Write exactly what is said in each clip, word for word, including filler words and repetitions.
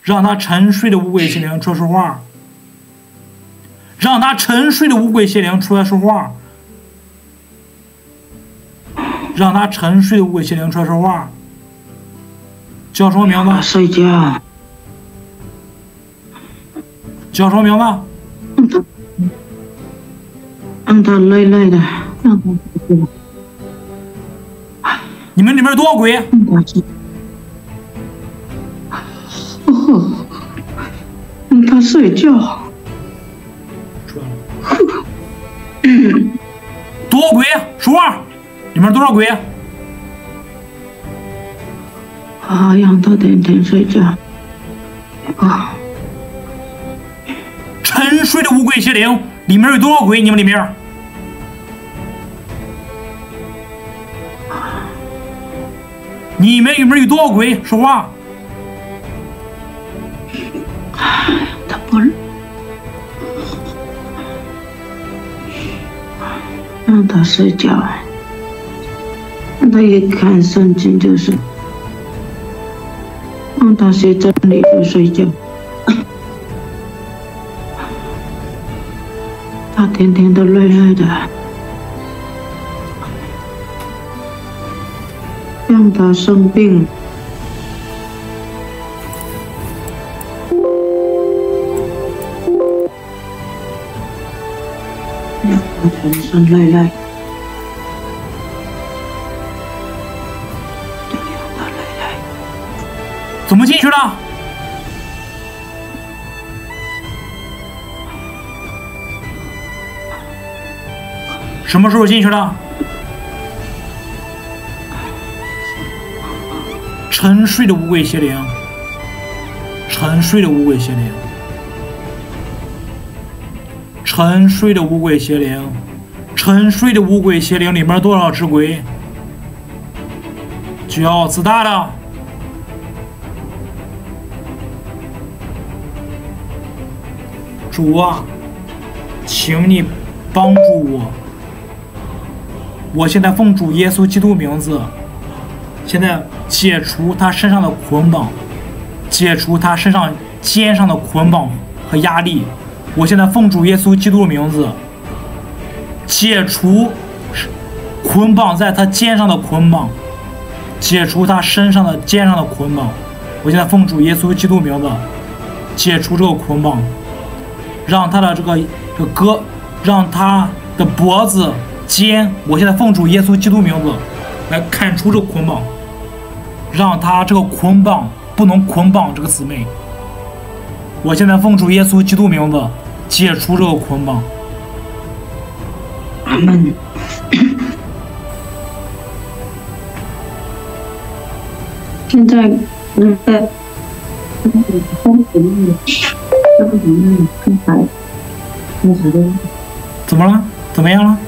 让他沉睡的乌龟邪灵出来说话，让他沉睡的乌龟邪灵出来说话，让他沉睡的乌龟邪灵出来说话。叫什么名字？ 睡觉。 叫什么名字？ 让他，让他累累的，让他睡觉。 你们里面多少鬼？ 哦，让他睡觉。 出来了。多少鬼？说话。里面多少鬼？ 啊，让他天天睡觉。啊。 沉睡的乌龟邪灵，里面有多少鬼？你们里面？你们里面有多少鬼？说话。 他不让他睡觉，让他一看圣经就是让他学真理就睡觉。他天天都累累的，让他生病。让他全身累累。对，让他累累。 怎么进去了？什么时候进去的？沉睡的乌龟邪灵，沉睡的乌龟邪灵，沉睡的乌龟邪灵，沉睡的乌龟邪灵里面多少只鬼？骄傲自大的，主啊，请你帮助我。我现在奉主耶稣基督名字，现在解除他身上的捆绑，解除他身上肩上的捆绑和压力。我现在奉主耶稣基督的名字，解除捆绑在他肩上的捆绑，解除他身上的肩上的捆绑。我现在奉主耶稣基督名字，解除这个捆绑，让他的这个这个胳，让他的脖子。肩，我现在奉主耶稣基督名字来砍除这个捆绑，让他这个捆绑不能捆绑这个姊妹。我现在奉主耶稣基督名字解除这个捆绑。 阿门。现在那个风怎么样？风怎么样？刚才那什么？ 怎么了？怎么样了？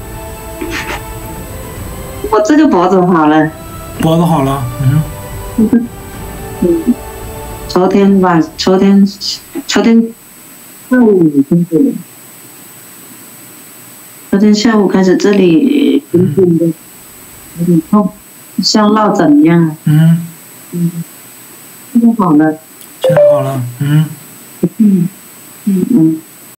我这个脖子好了， 脖子好了，嗯。 嗯，昨天晚，昨天，昨天下午开始，昨天下午开始这里紧紧的，有点痛，像落枕一样。 嗯。 嗯，现在好了。 现在好了，嗯。 嗯嗯嗯。